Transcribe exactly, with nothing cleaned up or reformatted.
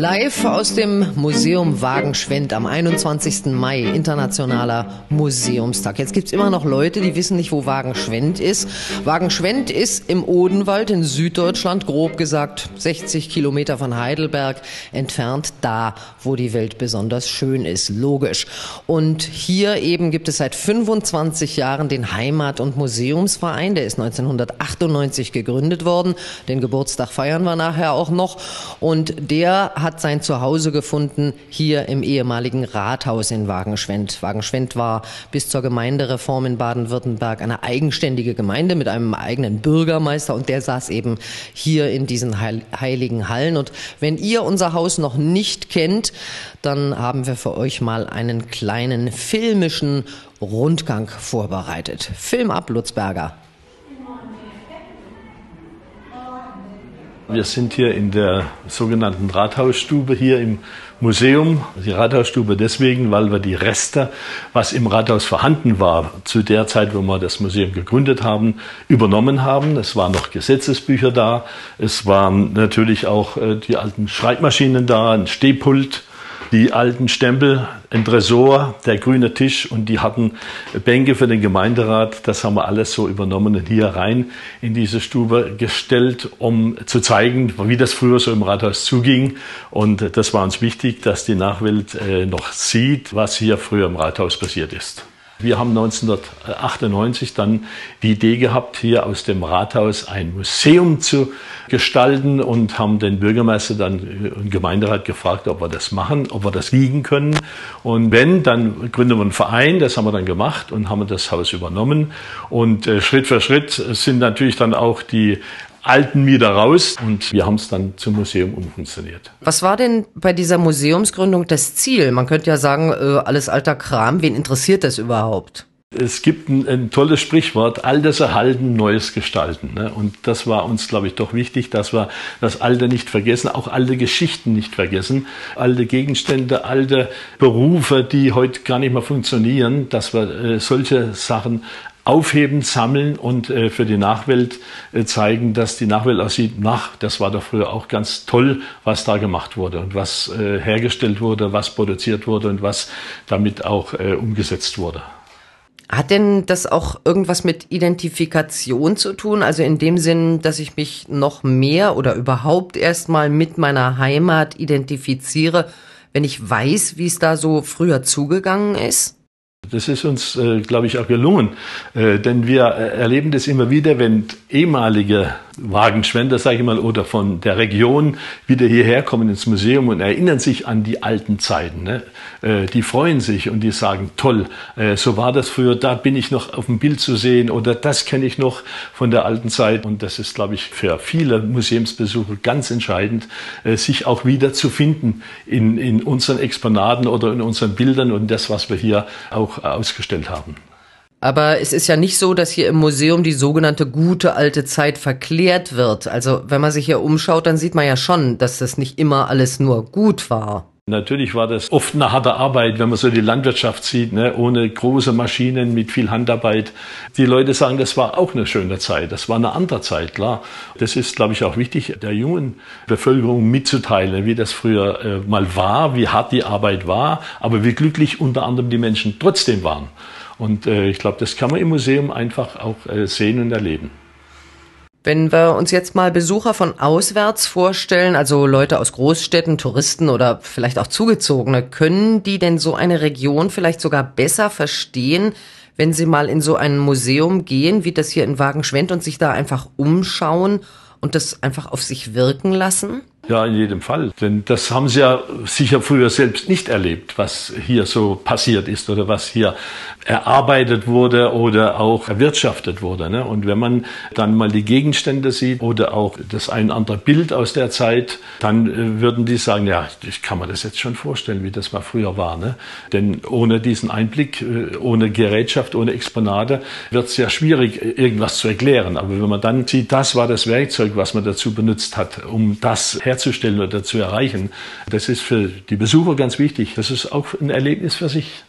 Live aus dem Museum Wagenschwendt am einundzwanzigsten Mai, internationaler Museumstag. Jetzt gibt's immer noch Leute, die wissen nicht, wo Wagenschwendt ist. Wagenschwendt ist im Odenwald in Süddeutschland, grob gesagt sechzig Kilometer von Heidelberg entfernt, da, wo die Welt besonders schön ist, logisch. Und hier eben gibt es seit fünfundzwanzig Jahren den Heimat- und Museumsverein. Der ist neunzehnhundertachtundneunzig gegründet worden. Den Geburtstag feiern wir nachher auch noch. Und der hat sein Zuhause gefunden hier im ehemaligen Rathaus in Wagenschwendt. Wagenschwendt war bis zur Gemeindereform in Baden-Württemberg eine eigenständige Gemeinde mit einem eigenen Bürgermeister und der saß eben hier in diesen heil heiligen Hallen. Und wenn ihr unser Haus noch nicht kennt, dann haben wir für euch mal einen kleinen filmischen Rundgang vorbereitet. Film ab, Lutz Berger. Wir sind hier in der sogenannten Rathausstube hier im Museum. Die Rathausstube deswegen, weil wir die Reste, was im Rathaus vorhanden war, zu der Zeit, wo wir das Museum gegründet haben, übernommen haben. Es waren noch Gesetzesbücher da. Es waren natürlich auch die alten Schreibmaschinen da, ein Stehpult, die alten Stempel, ein Tresor, der grüne Tisch und die hatten Bänke für den Gemeinderat. Das haben wir alles so übernommen und hier rein in diese Stube gestellt, um zu zeigen, wie das früher so im Rathaus zuging. Und das war uns wichtig, dass die Nachwelt noch sieht, was hier früher im Rathaus passiert ist. Wir haben neunzehnhundertachtundneunzig dann die Idee gehabt, hier aus dem Rathaus ein Museum zu gestalten und haben den Bürgermeister dann im Gemeinderat gefragt, ob wir das machen, ob wir das liegen können. Und wenn, dann gründen wir einen Verein, das haben wir dann gemacht und haben das Haus übernommen. Und äh, Schritt für Schritt sind natürlich dann auch die alten Mieter raus und wir haben es dann zum Museum umfunktioniert. Was war denn bei dieser Museumsgründung das Ziel? Man könnte ja sagen, äh, alles alter Kram, wen interessiert das überhaupt? Es gibt ein, ein tolles Sprichwort, Altes erhalten, Neues gestalten. Ne? Und das war uns, glaube ich, doch wichtig, dass wir das Alte nicht vergessen, auch alte Geschichten nicht vergessen, alte Gegenstände, alte Berufe, die heute gar nicht mehr funktionieren, dass wir äh, solche Sachen aufheben, sammeln und äh, für die Nachwelt äh, zeigen, dass die Nachwelt aussieht, nach, das war doch früher auch ganz toll, was da gemacht wurde und was äh, hergestellt wurde, was produziert wurde und was damit auch äh, umgesetzt wurde. Hat denn das auch irgendwas mit Identifikation zu tun? Also in dem Sinn, dass ich mich noch mehr oder überhaupt erstmal mit meiner Heimat identifiziere, wenn ich weiß, wie es da so früher zugegangen ist? Das ist uns, äh, glaube ich, auch gelungen, äh, denn wir äh, erleben das immer wieder, wenn ehemalige Wagenschwender, sage ich mal, oder von der Region wieder hierher kommen ins Museum und erinnern sich an die alten Zeiten. Ne? Äh, die freuen sich und die sagen, toll, äh, so war das früher, da bin ich noch auf dem Bild zu sehen oder das kenne ich noch von der alten Zeit. Und das ist, glaube ich, für viele Museumsbesucher ganz entscheidend, äh, sich auch wieder zu finden in, in unseren Exponaten oder in unseren Bildern und das, was wir hier auch ausgestellt haben. Aber es ist ja nicht so, dass hier im Museum die sogenannte gute alte Zeit verklärt wird. Also wenn man sich hier umschaut, dann sieht man ja schon, dass das nicht immer alles nur gut war. Natürlich war das oft eine harte Arbeit, wenn man so die Landwirtschaft sieht, ne, ohne große Maschinen, mit viel Handarbeit. Die Leute sagen, das war auch eine schöne Zeit, das war eine andere Zeit, klar. Das ist, glaube ich, auch wichtig, der jungen Bevölkerung mitzuteilen, wie das früher äh, mal war, wie hart die Arbeit war, aber wie glücklich unter anderem die Menschen trotzdem waren. Und äh, ich glaube, das kann man im Museum einfach auch äh, sehen und erleben. Wenn wir uns jetzt mal Besucher von auswärts vorstellen, also Leute aus Großstädten, Touristen oder vielleicht auch Zugezogene, können die denn so eine Region vielleicht sogar besser verstehen, wenn sie mal in so ein Museum gehen, wie das hier in Wagenschwendt und sich da einfach umschauen und das einfach auf sich wirken lassen? Ja, in jedem Fall. Denn das haben sie ja sicher früher selbst nicht erlebt, was hier so passiert ist oder was hier erarbeitet wurde oder auch erwirtschaftet wurde. Ne? Und wenn man dann mal die Gegenstände sieht oder auch das ein oder andere Bild aus der Zeit, dann äh, würden die sagen, ja, ich kann mir das jetzt schon vorstellen, wie das mal früher war. Ne? Denn ohne diesen Einblick, äh, ohne Gerätschaft, ohne Exponate wird es ja schwierig, irgendwas zu erklären. Aber wenn man dann sieht, das war das Werkzeug, was man dazu benutzt hat, um das herzustellen oder zu erreichen, das ist für die Besucher ganz wichtig. Das ist auch ein Erlebnis für sich.